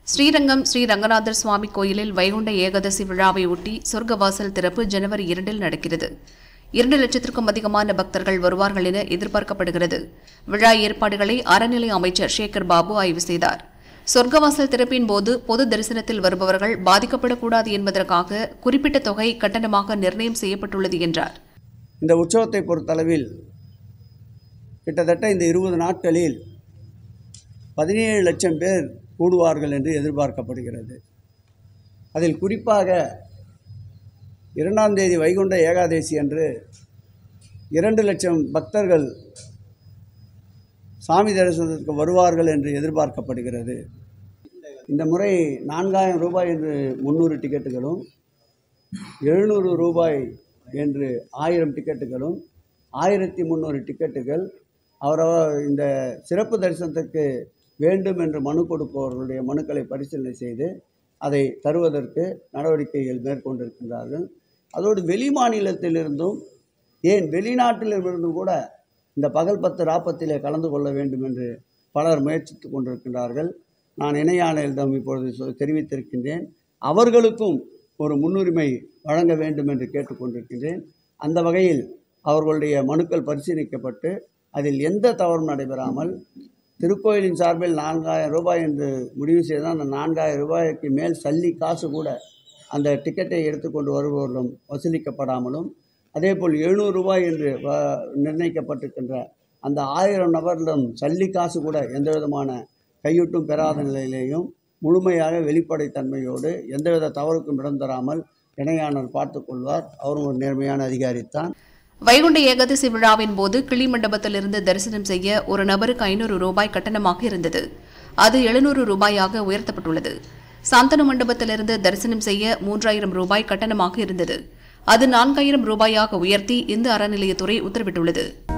Srirangam Sri ranganadhar Swami கோயிலில் vaikundayegathasi விழாவை ஒட்டி சொர்க்கவாசல் திறப்பு ஜனவரி 2 நடக்கிறது. 2 லட்சத்திற்கும் அதிகமான பக்தர்கள் வருவார்கள் என எதிர்பார்க்கப்படுகிறது. விழா ஏற்பாடுகளை அறநிலை அமைச்சர் சேகர்பாபு ஆய்வு செய்தார். சொர்க்கவாசல் திறப்பின் போது பொது தரிசனத்தில் வருபவர்கள் பாதிக்கப்படக்கூடாது என்பதற்காக குறிப்பிட்ட தொகை கட்டணமாக நிர்ணயம் செய்யப்பட்டுள்ளது என்றார். இந்த உற்சவத்தை பொறுத்தளவில் கிட்டத்தட்ட இந்த 20 நாட்களில் 17 லட்சம் பேர் கூடுவார்கள் என்று எதிர்பார்க்கப்படுகிறது. அதில் குறிப்பாக 2ஆம் தேதி வைகுண்ட ஏகாதசி அன்று 2 லட்சம் பக்தர்கள் சாமி தரிசனத்திற்கு வருவார்கள் என்று எதிர்பார்க்கப்படுகிறது. இந்த முறை 4000 ரூபாய் என்று 300 டிக்கெட்டுகளும் 700 ரூபாய் என்று 1000 டிக்கெட்டுகளும் 1300 டிக்கெட்டுகள் அவரவர் இந்த சிறப்பு தரிசனத்துக்கு வேண்டும் என்று மனு கொடுப்பவர்களுடைய மனுக்களை பரிசீலனை செய்து அதை தருவதற்கு நடவடிக்கைகள் மேற்கொண்டிருக்கின்றார்கள். அதோடு வெளி மாநிலத்திலிருந்தும் ஏன் வெளிநாட்டிலிருந்தும் கூட இந்த பகல் 10 ராப்பத்திலே கலந்து கொள்ள வேண்டும் என்று பலர் முயற்சித்து கொண்டிருக்கின்றார்கள். நான் இணை ஆணையரிடம் இப்பொழுது தெரிவித்திருக்கின்றேன். அவர்களுக்கும் ஒரு முன்னுரிமை வழங்க வேண்டும் என்று கேட்டுக்கொண்டிருக்கின்றேன். அந்த வகையில் அவர்களுடைய மனுக்கள் பரிசீலிக்கப்பட்டு அதில் எந்த தவறும் நடைபெறாமல் திருக்கோயிலின் சார்பில் 4000 ரூபாய் என்று முடிவு செய்தால் அந்த 4000 ரூபாய்க்கு மேல் சல்லி காசு கூட அந்த டிக்கெட்டை எடுத்துக்கொண்டு வருபவர்களும் வசூலிக்கப்படாமலும், அதேபோல் 700 ரூபாய் என்று நிர்ணயிக்கப்பட்டிருக்கின்ற அந்த 1000 நபர்களும் சல்லி காசு கூட எந்த விதமான கையூட்டும் பெறாத நிலையிலேயும் முழுமையாக வெளிப்படைத்தன்மையோடு எந்தவித தவறுக்கும் இடம் தராமல் இணையாளர் பார்த்துக் கொள்வார். அவரும் ஒரு நேர்மையான அதிகாரித்தான். வைகுண்ட ஏகாதசி விழாவின் போது கிளி மண்டபத்திலிருந்து தரிசனம் செய்ய ஒரு நபருக்கு 500 ரூபாய் கட்டணமாக இருந்தது. அது 700 ரூபாயாக உயர்த்தப்பட்டுள்ளது. சாந்தனு மண்டபத்திலிருந்து தரிசனம் செய்ய 3000 ரூபாய் கட்டணமாக இருந்தது. அது 4000 ரூபாயாக உயர்த்தி இந்து அறநிலையத்துறை உத்தரவிட்டுள்ளது.